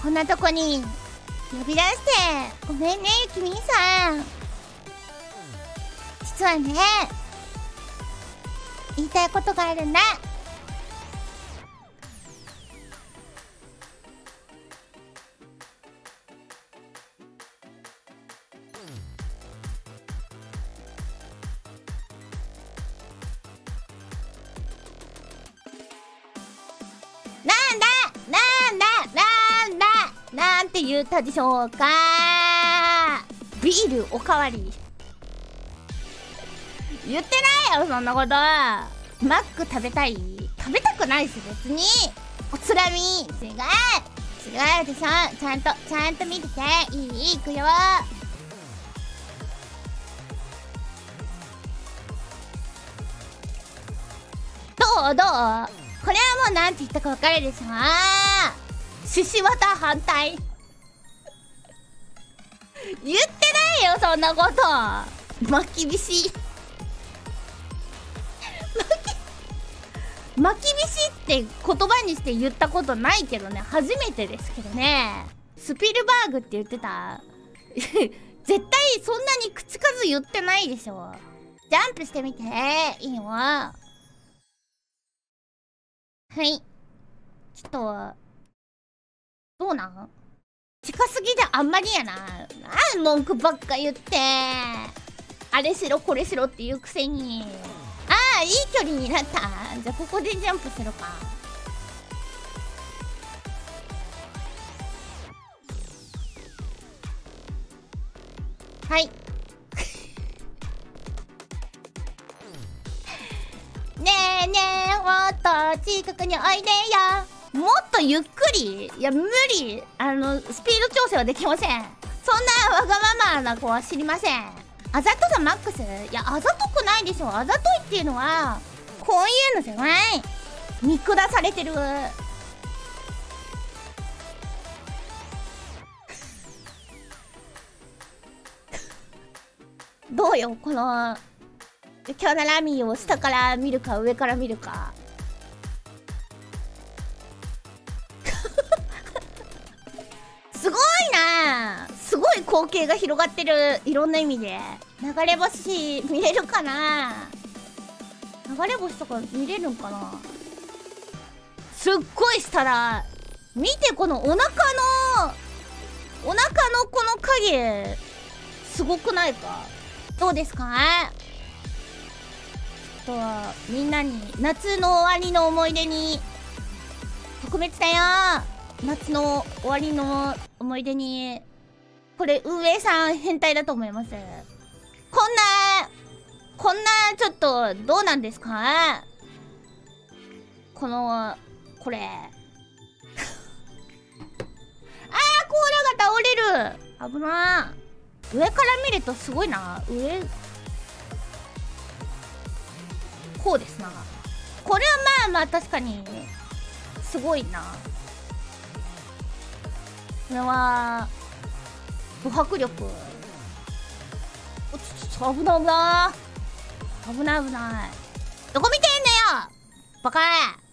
こんなとこに呼び出してごめんね、ゆきみんさん。実はね、言いたいことがあるんだ。なんて言ったでしょうか。ビールおかわり。言ってないよそんなこと。マック食べたい？食べたくないし別に。おつらみ違うでしょ。ちゃんと見てて。いいくよ。どうこれはもうなんて言ったか分かるでしょ。獅子綿反対言ってないよそんなこと。まきびしまきびしって言葉にして言ったことないけどね。初めてですけどね。スピルバーグって言ってた絶対そんなに口数言ってないでしょ。ジャンプしてみて。いいよ。はい、ちょっとどうなん？近すぎであんまりやな。文句ばっか言って。あれしろこれしろって言うくせに。いい距離になった。じゃあここでジャンプするか。はいねえねえ、もっと近くにおいでよ。もっとゆっくり。いや無理。スピード調整はできません。そんなわがままな子は知りません。あざとさマックス。いやあざとくないでしょ。あざといっていうのはこういうのじゃない。見下されてる。どうよこのキャララミーを下から見るか上から見るか。すごいな。すごい光景が広がってる。いろんな意味で。流れ星見れるかな。流れ星とか見れるんかな。すっごいしたら見て、このお腹のこの影すごくないか。どうですか。ちょっとみんなに夏の終わりの思い出に特別だよ。夏の終わりの思い出に。これ運営さん変態だと思います。こんなちょっとどうなんですか。これコーラが倒れる。危な。上から見るとすごいな。こうですな。これはまあ確かにすごいな。これはド迫力。危ない。どこ見てんだよバカ。